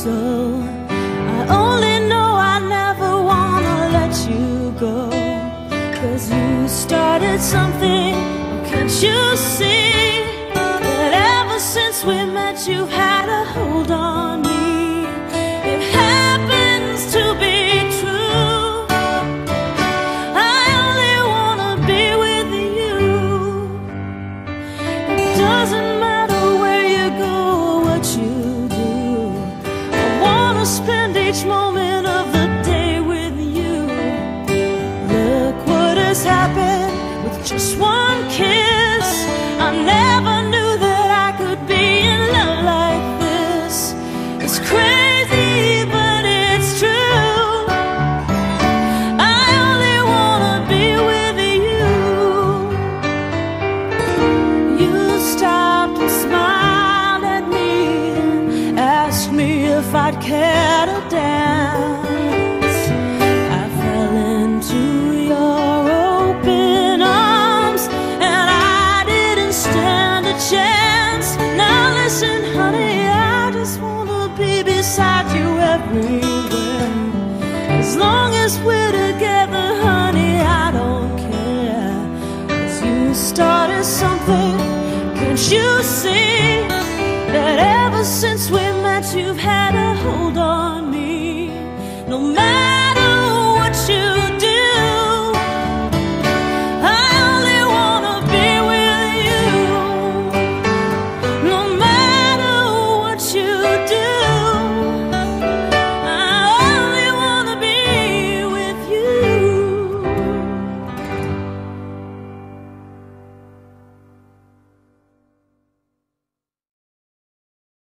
So I only know I never wanna let you go, 'cause you started something, can't you see that ever since we met you've had a hold on me? It happens to be true, I only wanna be with you. It doesn't matter where you go or what you do, I wanna spend each moment of the day with you. Look what has happened with just one kiss. I never knew that I could be in love like this. It's crazy, but it's true. I only wanna be with you. You stopped and smiled at me and asked me if I'd care to dance. I fell into your open arms and I didn't stand a chance. Now listen, honey, I just wanna be beside you everywhere. As long as we're together, honey, I don't care. 'Cause you started something, can't you see that ever since we met you've had a hold on